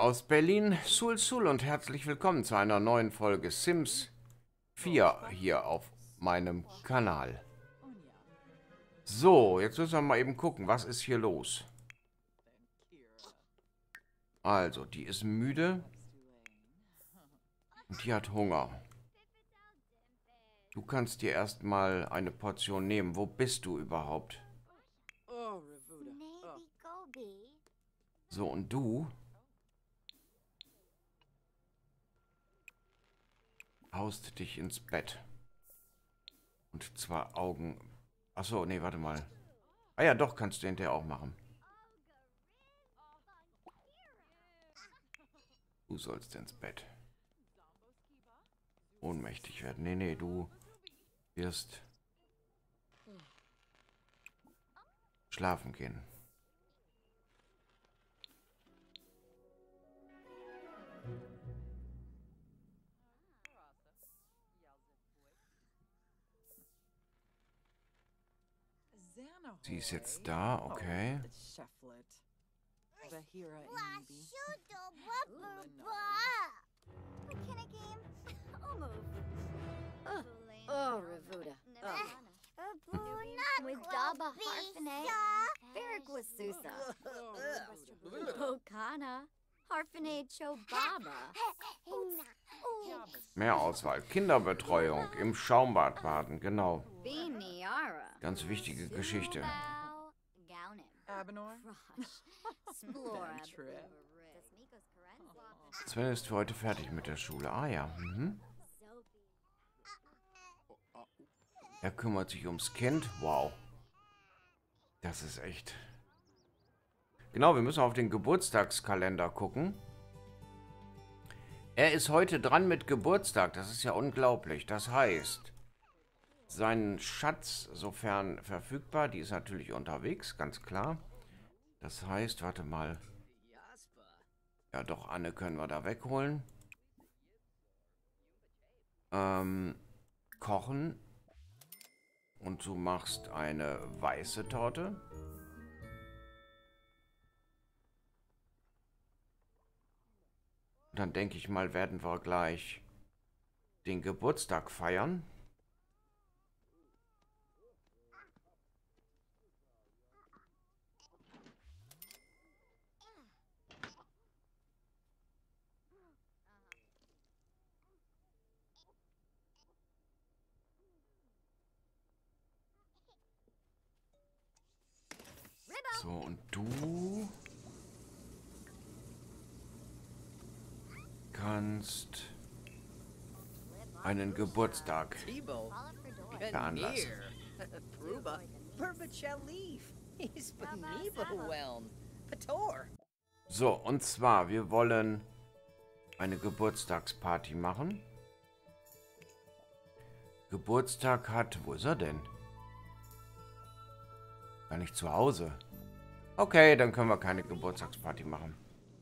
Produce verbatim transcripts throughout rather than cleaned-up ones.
aus Berlin, Sul Sul, und herzlich willkommen zu einer neuen Folge Sims vier hier auf meinem Kanal. So, jetzt müssen wir mal eben gucken, was ist hier los. Also, die ist müde und die hat Hunger. Du kannst dir erstmal eine Portion nehmen. Wo bist du überhaupt? So, und du? Haust dich ins Bett. Und zwar Augen... Achso, nee, warte mal. Ah ja, doch, kannst du hinterher auch machen. Du sollst ins Bett. Ohnmächtig werden. Nee, nee, du wirst schlafen gehen. Sie ist jetzt da, okay. Oh, Ravuda. Widaba Harfine, Ferric Susa. Okana, Harfine Chobaba. Mehr Auswahl. Kinderbetreuung im Schaumbad baden, genau. Ganz wichtige Geschichte. Sven ist für heute fertig mit der Schule. Ah ja. Mhm. Er kümmert sich ums Kind. Wow. Das ist echt... Genau, wir müssen auf den Geburtstagskalender gucken. Er ist heute dran mit Geburtstag. Das ist ja unglaublich. Das heißt, sein Schatz, sofern verfügbar, die ist natürlich unterwegs, ganz klar. Das heißt, warte mal. Ja doch, Anne können wir da wegholen. Ähm, kochen. Und du machst eine weiße Torte. Dann denke ich mal, werden wir gleich den Geburtstag feiern. So, und du kannst einen Geburtstag veranlassen. So, und zwar, wir wollen eine Geburtstagsparty machen. Geburtstag hat... Wo ist er denn? Gar nicht zu Hause. Okay, dann können wir keine Geburtstagsparty machen.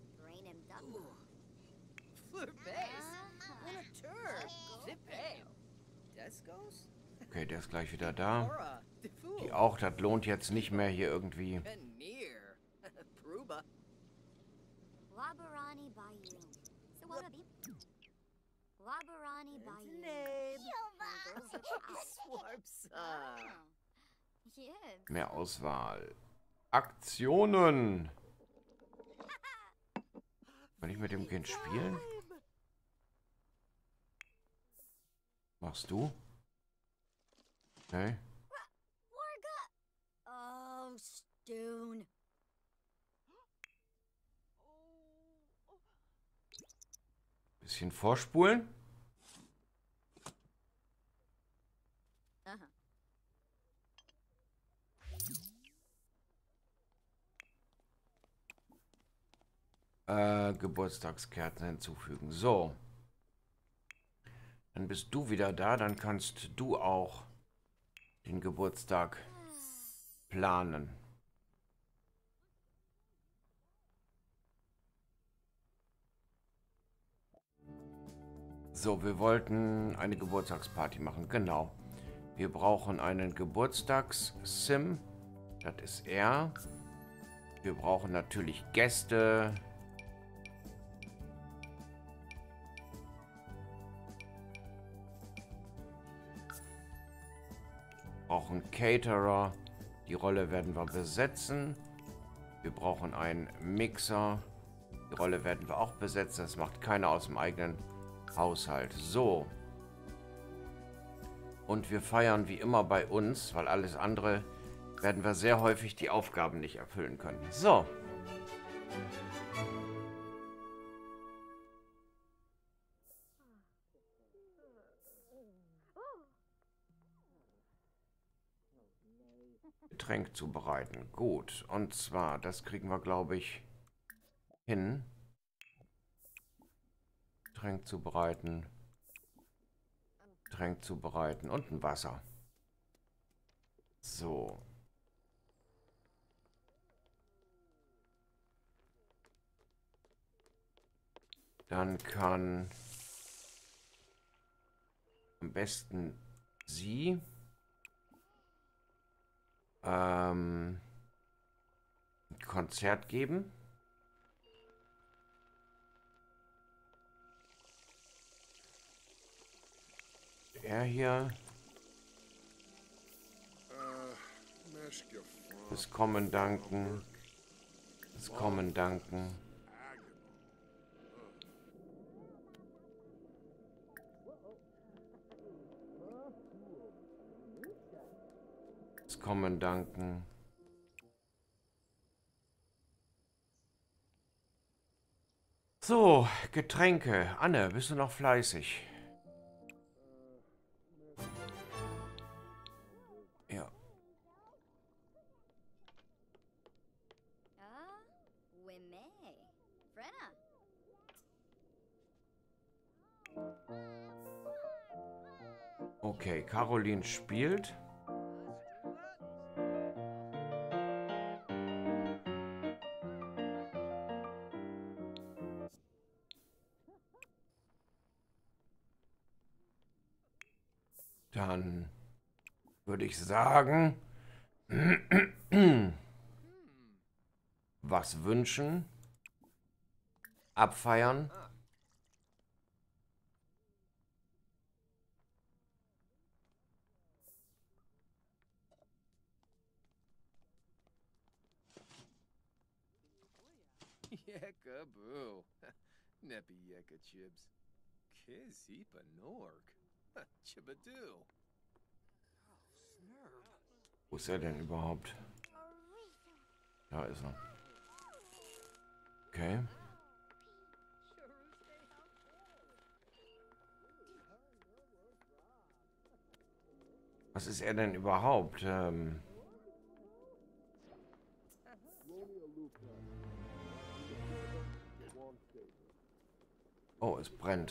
Okay, der ist gleich wieder da. Die auch, das lohnt jetzt nicht mehr hier irgendwie. Mehr Auswahl. Aktionen. Kann ich mit dem Kind spielen? Machst du? Okay. Oh, Stoon. Bisschen vorspulen. Äh, Geburtstagskerzen hinzufügen. So. Dann bist du wieder da. Dann kannst du auch den Geburtstag planen. So, wir wollten eine Geburtstagsparty machen. Genau. Wir brauchen einen Geburtstags-Sim. Das ist er. Wir brauchen natürlich Gäste. Brauchen Caterer. Die Rolle werden wir besetzen. Wir brauchen einen Mixer. Die Rolle werden wir auch besetzen. Das macht keiner aus dem eigenen Haushalt. So. Und wir feiern wie immer bei uns, weil alles andere werden wir sehr häufig die Aufgaben nicht erfüllen können. So. Getränk zubereiten. Gut. Und zwar, das kriegen wir, glaube ich, hin. Getränk zubereiten. Getränk zubereiten. Und ein Wasser. So. Dann kann am besten sie ähm, ein Konzert geben. Er hier das Kommen danken. Das Kommen danken. Das Kommen danken. So, Getränke. Anne, bist du noch fleißig? Ja. Ah, Wime. Frenna. Okay, Caroline spielt. Dann würde ich sagen, was wünschen, abfeiern. Yeka boo. Neppy yeka chibs. Kiz heapa nork. Chibadoo. Wo ist er denn überhaupt? Da ist er. Okay. Was ist er denn überhaupt? Ähm oh, es brennt.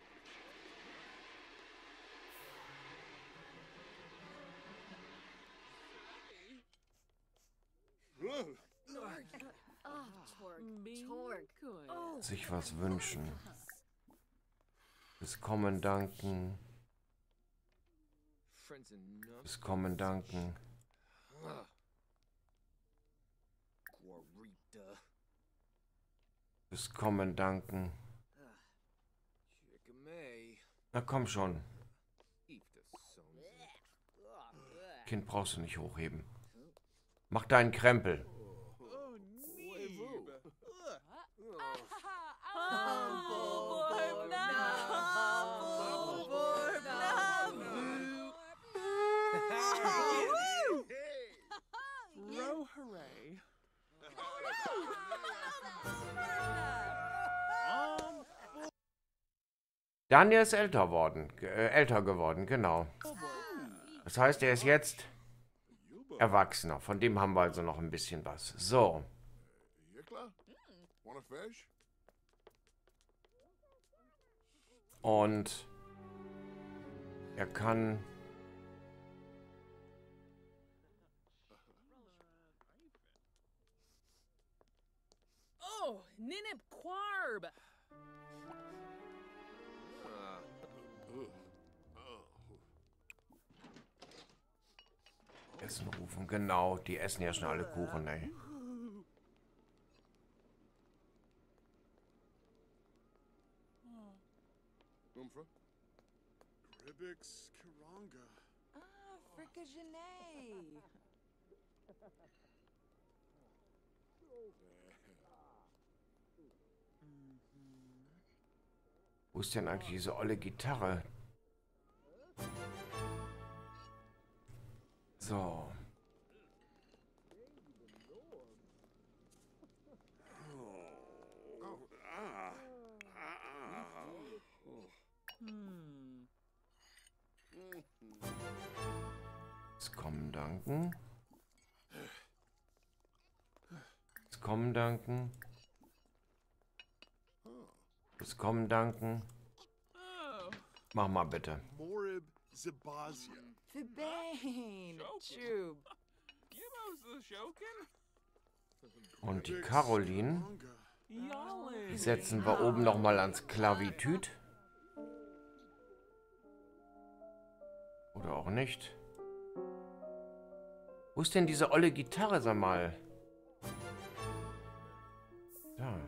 Oh, Torg. Torg. Sich was wünschen. Das Kommen danken. Das Kommen danken. Das Kommen danken. Na komm schon. Kind brauchst du nicht hochheben. Mach deinen Krempel. Daniel ist älter worden, äh, älter geworden, genau. Das heißt, er ist jetzt Erwachsener. Von dem haben wir also noch ein bisschen was. So. Und er kann... Oh, Ninip Quarb. Essen rufen, genau. Die essen ja schon alle Kuchen, ey. Ribix Kiranga. Ah, Frickagenet. Wo ist denn eigentlich diese olle Gitarre? So. Hm. Es kommen Danken. Es kommen Danken. Es kommen Danken. Oh. Mach mal bitte. Morib Zebasia. Fibane. Chub. Und die Caroline, Yale. die setzen wir oben noch mal ans Klavitüt. Oder auch nicht. Wo ist denn diese olle Gitarre, sag mal? Da.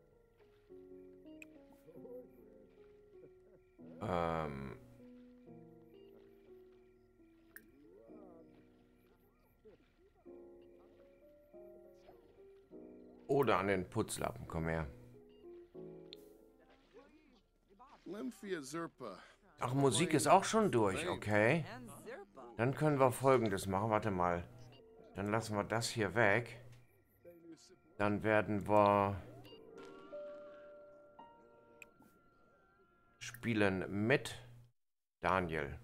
Ähm. Oder an den Putzlappen, komm her. Lemphia Zerpa. Ach, Musik ist auch schon durch, okay. Dann können wir Folgendes machen, warte mal. Dann lassen wir das hier weg. Dann werden wir spielen mit Daniel.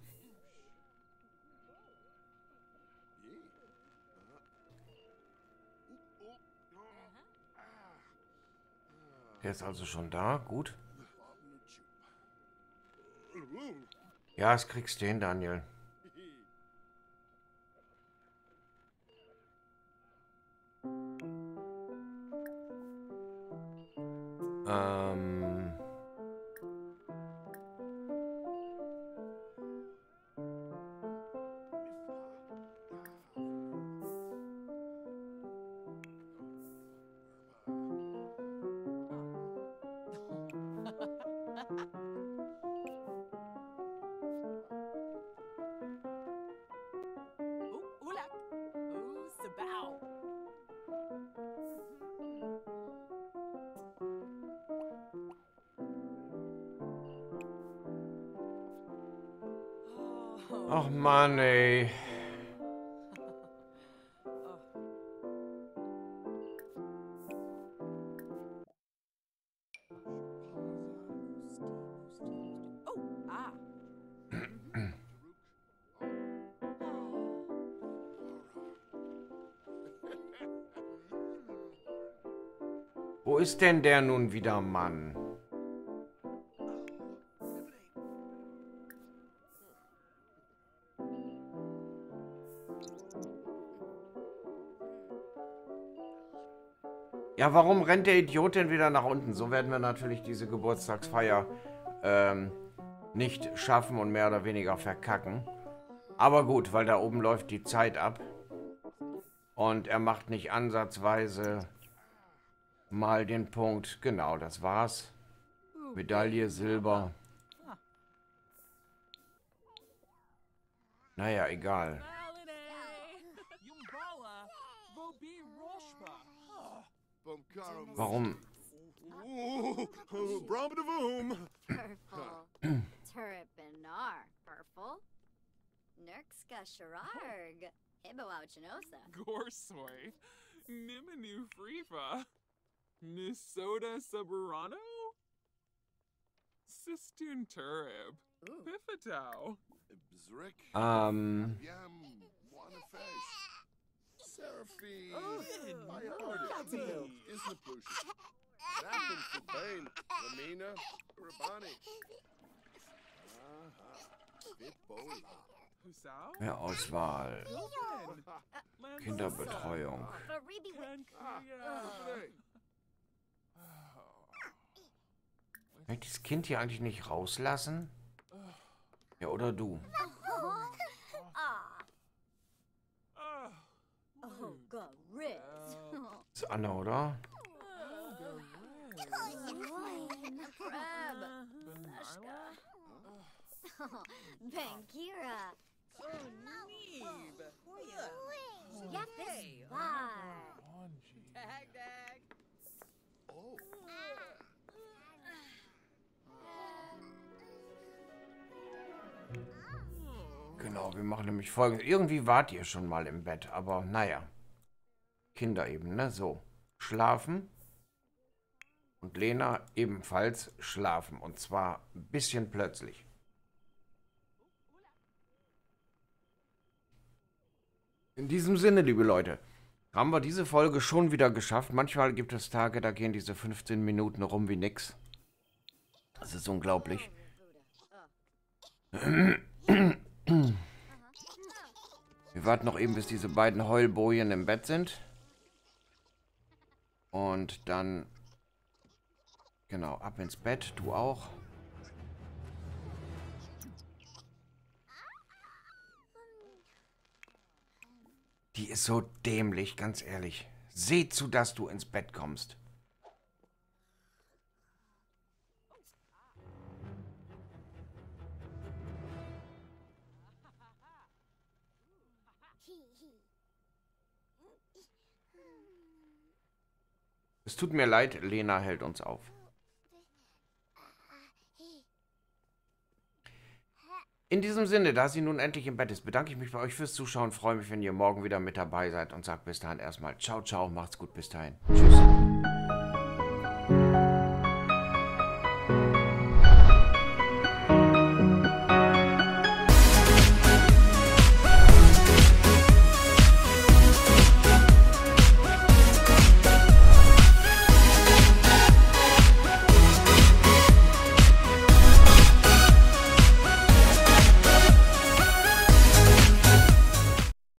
Der ist also schon da, gut. Ja, das kriegst du hin, Daniel. Ähm... Ooh, oolak. Ooh, sabao. Oh. Ach Mann, ey. Oh, ah. Wo ist denn der nun wieder, Mann? Ja, warum rennt der Idiot denn wieder nach unten? So werden wir natürlich diese Geburtstagsfeier ähm, nicht schaffen und mehr oder weniger verkacken. Aber gut, weil da oben läuft die Zeit ab. Und er macht nicht ansatzweise mal den Punkt. Genau, das war's. Medaille Silber. Naja, egal. Warum? Brabadavoom. Purple. Turripinar. Purple. Nurkska Shararg. Hibbawauchinosa. Gorsoy, Nimanu Frifa, Nisota Saburano, Sistun Turib, Ooh. Piffatau, Bzrik. Ähm, Yam. Wanafesh. Seraphine. Oh, Bayard. Isnapusha. Zappin Fubane. Lamina. Rabani. Aha. Bitbola. Husau, mehr Auswahl. Lan- Kinderbetreuung. Faribi Kan- Ah. Kuya. Kann ich das Kind hier eigentlich nicht rauslassen? Ja, oder du? Ah. Ah, Oh, God, Ritz. Das ist Anna, oder? Crab. Sashka. Bankira. Yep, this bar. Dag, dag. Oh. Genau, wir machen nämlich Folgendes. Irgendwie wart ihr schon mal im Bett, aber naja. Kinder eben, ne? So. Schlafen. Und Lena ebenfalls schlafen. Und zwar ein bisschen plötzlich. In diesem Sinne, liebe Leute, haben wir diese Folge schon wieder geschafft. Manchmal gibt es Tage, da gehen diese fünfzehn Minuten rum wie nix. Das ist unglaublich. Wir warten noch eben, bis diese beiden Heulbojen im Bett sind. Und dann... Genau, ab ins Bett. Du auch. Die ist so dämlich, ganz ehrlich. Seh zu, dass du ins Bett kommst. Es tut mir leid, Lena hält uns auf. In diesem Sinne, da sie nun endlich im Bett ist, bedanke ich mich bei euch fürs Zuschauen. Freue mich, wenn ihr morgen wieder mit dabei seid und sage bis dahin erstmal ciao, ciao, macht's gut, bis dahin. Tschüss.